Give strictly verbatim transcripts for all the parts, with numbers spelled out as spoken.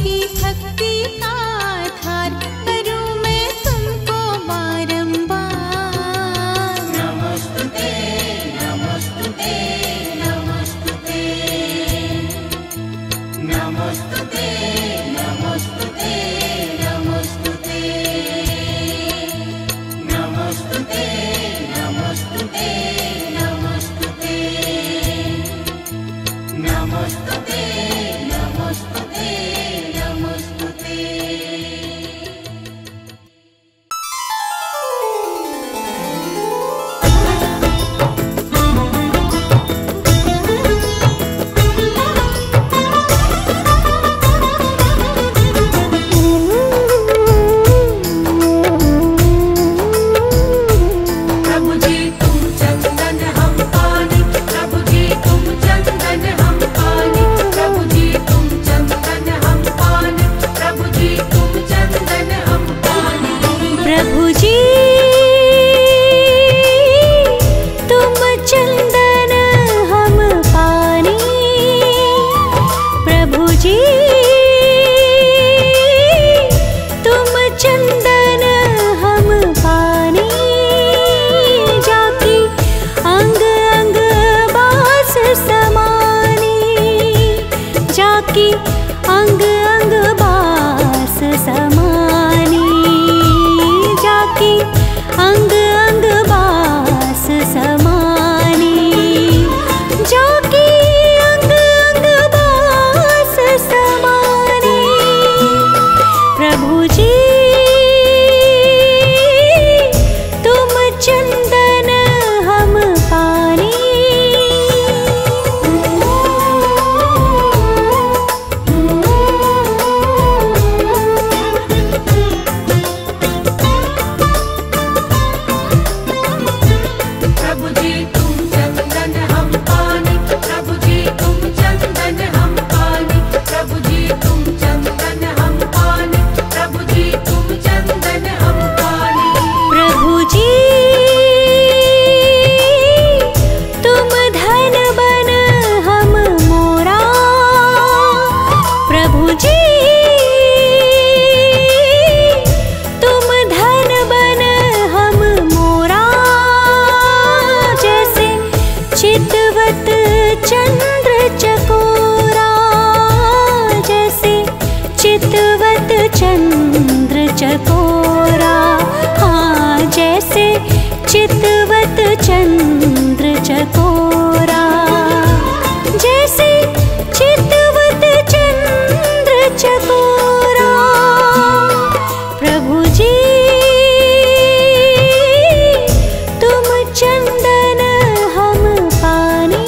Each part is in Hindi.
की भक्ति का आधार करूं मैं तुमको बारंबार। नमस्तुते नमस्तुते नमस्तुते नमस्तुते नमस्तुते नमस्तुते नमस्तुते नमस्तुते नमस्तुते नमस्तुते नमस्तुते नमस्तुते। प्रभु जी तुम चंदन हम पानी, प्रभु जी तुम चंदन हम पानी, प्रभु जी तुम चंदन हम पानी, प्रभु जी तुम चंदन हम पानी। प्रभु जी तुम चंदन हम पानी, प्रभु जी तुम चंदन हम पानी, जाकी अंग अंग बास समानी, जाकी अंग अंग बास समानी, जाकी अंग अंग बास समानी, जाकी अंग अंग बास समानी। प्रभु जी तुम चंदन हम पानी। प्रभु जी तुम चंदन हम पानी, प्रभु जी तुम चंदन हम पानी, प्रभु जी तुम चंदन हम पानी, प्रभु जी तुम चंदन हम पानी। प्रभु जी तुम धन बन हम मोरा, प्रभु जी तुम धन बन हम मोरा, जैसे चितवत चंद्र चकोरा, जैसे चितवत चंद्र चकोरा, हाँ जैसे चितवत चंद्र चकोरा, जैसे चितवत चंद्र चकोरा। प्रभु जी तुम चंदन हम पानी।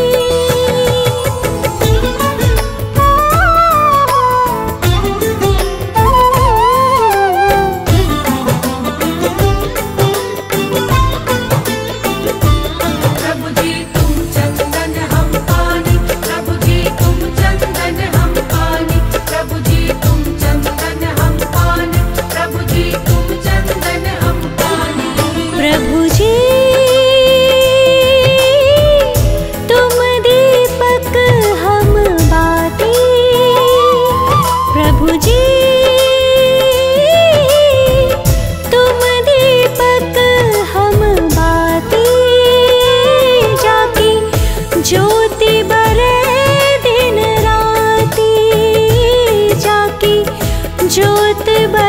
प्रभु जी तुम चंदन हम पानी, प्रभु जी तुम चंदन हम पानी, प्रभु जी तुम चंदन हम पानी, प्रभु जी तुम चंदन हम पानी। प्रभु जी तुम दीपक हम बाती, प्रभु जी तुम दीपक हम बाती, जाकी ज्योति बरे दिन राती, जाकी ज्योति बरे